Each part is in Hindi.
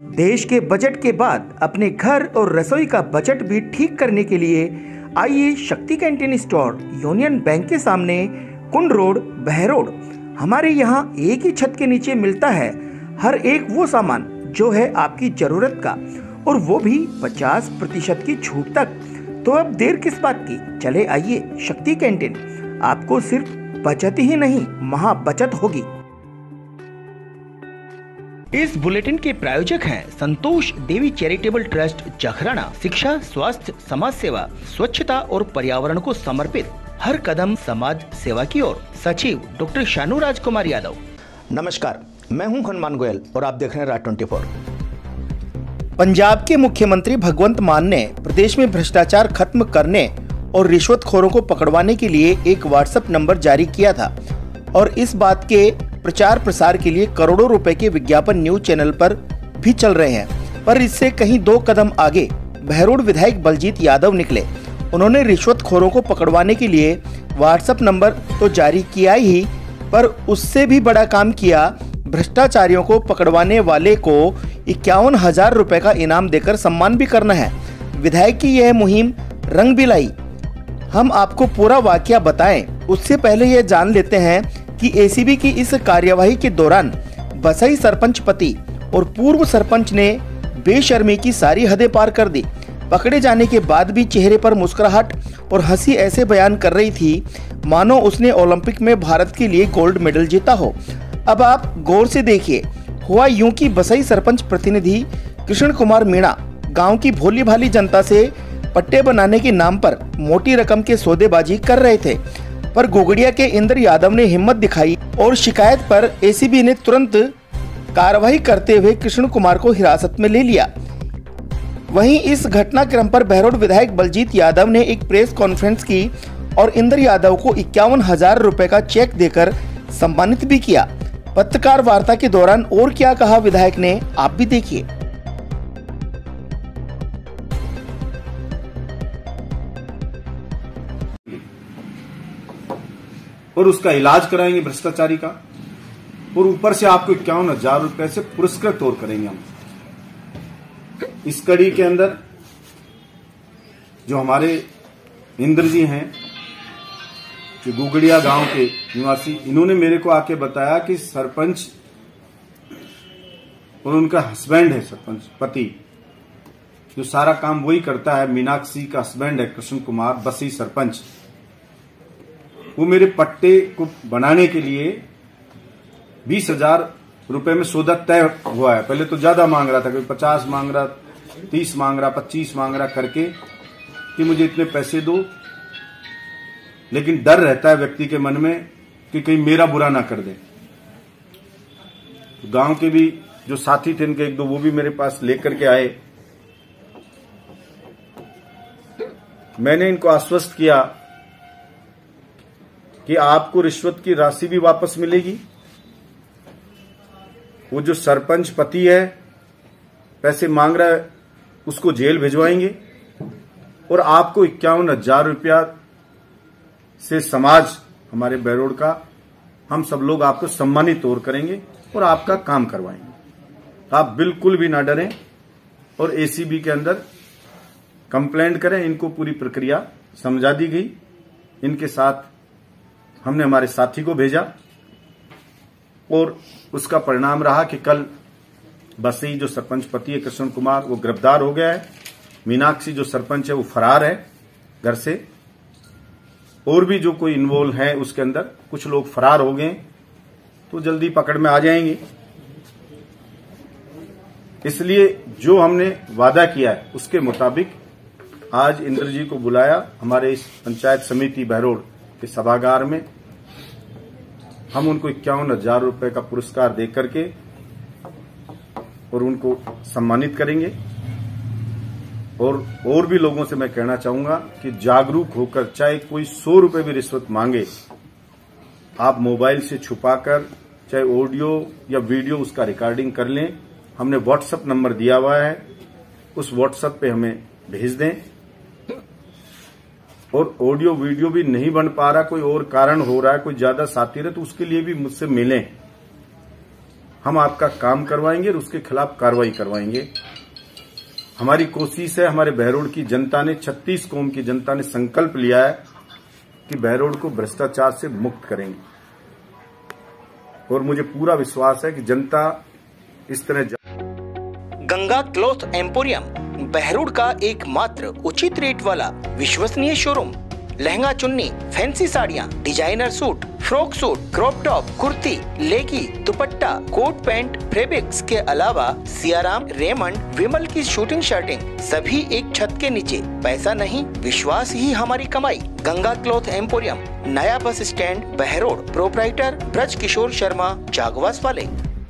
देश के बजट के बाद अपने घर और रसोई का बजट भी ठीक करने के लिए आइए शक्ति कैंटीन स्टोर यूनियन बैंक के सामने कुंड रोड बहरोड। हमारे यहाँ एक ही छत के नीचे मिलता है हर एक वो सामान जो है आपकी जरूरत का, और वो भी 50% की छूट तक। तो अब देर किस बात की, चले आइए शक्ति कैंटीन। आपको सिर्फ बचत ही नहीं महा बचत होगी। इस बुलेटिन के प्रायोजक हैं संतोष देवी चैरिटेबल ट्रस्ट जखराना। शिक्षा, स्वास्थ्य, समाज सेवा, स्वच्छता और पर्यावरण को समर्पित हर कदम समाज सेवा की ओर। सचिव डॉक्टर शानू राजकुमार यादव। नमस्कार, मैं हूं हनुमान गोयल और आप देख रहे हैं राज 24। पंजाब के मुख्यमंत्री भगवंत मान ने प्रदेश में भ्रष्टाचार खत्म करने और रिश्वतखोरों को पकड़वाने के लिए एक व्हाट्सएप नंबर जारी किया था, और इस बात के प्रचार प्रसार के लिए करोड़ों रुपए के विज्ञापन न्यूज चैनल पर भी चल रहे हैं। पर इससे कहीं 2 कदम आगे बहरोड विधायक बलजीत यादव निकले। उन्होंने रिश्वतखोरों को पकड़वाने के लिए व्हाट्सएप नंबर तो जारी किया ही, पर उससे भी बड़ा काम किया। भ्रष्टाचारियों को पकड़वाने वाले को 51,000 रुपए का इनाम देकर सम्मान भी करना है। विधायक की यह मुहिम रंग भी लाई। हम आपको पूरा वाकया बताएं, उससे पहले यह जान लेते हैं कि एसीबी की इस कार्यवाही के दौरान बसई सरपंच पति और पूर्व सरपंच ने बेशर्मी की सारी हदें पार कर दी। पकड़े जाने के बाद भी चेहरे पर मुस्कुराहट और हंसी ऐसे बयान कर रही थी मानो उसने ओलंपिक में भारत के लिए गोल्ड मेडल जीता हो। अब आप गौर से देखिए, हुआ यूं कि बसई सरपंच प्रतिनिधि कृष्ण कुमार मीणा गांव की भोली भाली जनता से पट्टे बनाने के नाम पर मोटी रकम के सौदेबाजी कर रहे थे, पर गोगड़िया के इंद्र यादव ने हिम्मत दिखाई और शिकायत पर एसीबी ने तुरंत कार्रवाई करते हुए कृष्ण कुमार को हिरासत में ले लिया। वहीं इस घटनाक्रम पर बहरोड विधायक बलजीत यादव ने एक प्रेस कॉन्फ्रेंस की और इंद्र यादव को 51,000 रुपए का चेक देकर सम्मानित भी किया। पत्रकार वार्ता के दौरान और क्या कहा विधायक ने, आप भी देखिए। और उसका इलाज कराएंगे भ्रष्टाचारी का, और ऊपर से आपको 51,000 रुपए से पुरस्कृत और करेंगे हम। इस कड़ी के अंदर जो हमारे इंद्र जी हैं, जो गुगड़िया गांव के निवासी, इन्होंने मेरे को आके बताया कि सरपंच और उनका हस्बैंड है, सरपंच पति, जो सारा काम वही करता है, मीनाक्षी का हस्बैंड है कृष्ण कुमार, बसी सरपंच, वो मेरे पट्टे को बनाने के लिए 20,000 रुपए में सौदा तय हुआ है। पहले तो ज्यादा मांग रहा था, कोई 50 मांग रहा, 30 मांग रहा, 25 मांग रहा करके कि मुझे इतने पैसे दो, लेकिन डर रहता है व्यक्ति के मन में कि कहीं मेरा बुरा ना कर दे। गांव के भी जो साथी थे इनके 1-2 वो भी मेरे पास लेकर के आए। मैंने इनको आश्वस्त किया कि आपको रिश्वत की राशि भी वापस मिलेगी, वो जो सरपंच पति है पैसे मांग रहा है उसको जेल भिजवाएंगे, और आपको 51,000 रुपया से समाज हमारे बहरोड का हम सब लोग आपको सम्मानित और करेंगे और आपका काम करवाएंगे। आप बिल्कुल भी ना डरें और एसीबी के अंदर कंप्लेंट करें। इनको पूरी प्रक्रिया समझा दी गई। इनके साथ हमने हमारे साथी को भेजा और उसका परिणाम रहा कि कल बसई जो सरपंच पति है कृष्ण कुमार, वो गिरफ्तार हो गया है। मीनाक्षी जो सरपंच है वो फरार है घर से, और भी जो कोई इन्वॉल्व है उसके अंदर कुछ लोग फरार हो गए, तो जल्दी पकड़ में आ जाएंगे। इसलिए जो हमने वादा किया है उसके मुताबिक आज इंद्र जी को बुलाया हमारे इस पंचायत समिति बहरोड के सभागार में। हम उनको 51,000 रुपए का पुरस्कार दे करके और उनको सम्मानित करेंगे। और भी लोगों से मैं कहना चाहूंगा कि जागरूक होकर, चाहे कोई 100 रुपए भी रिश्वत मांगे, आप मोबाइल से छुपाकर चाहे ऑडियो या वीडियो उसका रिकॉर्डिंग कर लें। हमने व्हाट्सएप नंबर दिया हुआ है, उस व्हाट्सएप पे हमें भेज दें। और ऑडियो वीडियो भी नहीं बन पा रहा, कोई और कारण हो रहा है, कोई ज्यादा साथी रहे, तो उसके लिए भी मुझसे मिलें। हम आपका काम करवाएंगे और उसके खिलाफ कार्रवाई करवाएंगे। हमारी कोशिश है, हमारे बहरोड की जनता ने, 36 कौम की जनता ने संकल्प लिया है कि बहरोड को भ्रष्टाचार से मुक्त करेंगे और मुझे पूरा विश्वास है कि जनता इस तरह। गंगा क्लॉथ एम्पोरियम बहरोड का एकमात्र उचित रेट वाला विश्वसनीय शोरूम। लहंगा चुन्नी, फैंसी साड़ियाँ, designer suit, frock suit, crop top, kurti, लेगी, दुपट्टा, कोट पैंट, फैब्रिक्स के अलावा सियाराम, रेमंड, विमल की शूटिंग शर्टिंग, सभी एक छत के नीचे। पैसा नहीं, विश्वास ही हमारी कमाई। गंगा क्लॉथ एम्पोरियम, नया bus stand, Behror. Proprietor Braj Kishore Sharma, Jagwas वाले।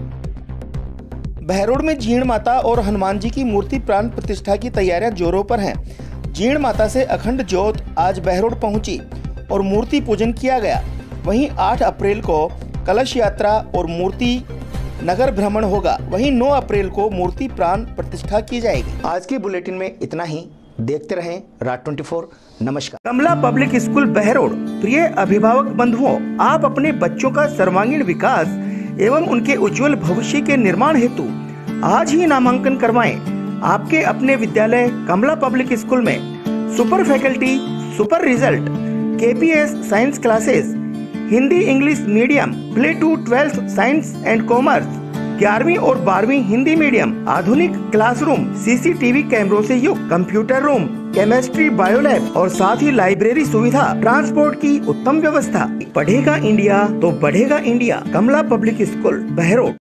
बहरोड में जीण माता और हनुमान जी की मूर्ति प्राण प्रतिष्ठा की तैयारियां जोरों पर हैं। जीण माता से अखंड ज्योत आज बहरोड पहुंची और मूर्ति पूजन किया गया। वहीं 8 अप्रैल को कलश यात्रा और मूर्ति नगर भ्रमण होगा। वहीं 9 अप्रैल को मूर्ति प्राण प्रतिष्ठा की जाएगी। आज के बुलेटिन में इतना ही। देखते रहें राज 24। नमस्कार। Kamla public school Behror. प्रिय अभिभावक बंधुओं, आप अपने बच्चों का सर्वांगीण विकास एवं उनके उज्जवल भविष्य के निर्माण हेतु आज ही नामांकन करवाएं। आपके अपने विद्यालय कमला पब्लिक स्कूल में super faculty, super result, KPS science classes, Hindi English medium, play to 12th science and commerce, 11वीं और 12वीं हिंदी मीडियम, आधुनिक क्लासरूम, CCTV कैमरों से युक्त, कंप्यूटर रूम, केमिस्ट्री, बायोलैब और साथ ही लाइब्रेरी सुविधा, ट्रांसपोर्ट की उत्तम व्यवस्था। पढ़ेगा इंडिया तो बढ़ेगा India. Kamla public school Behror.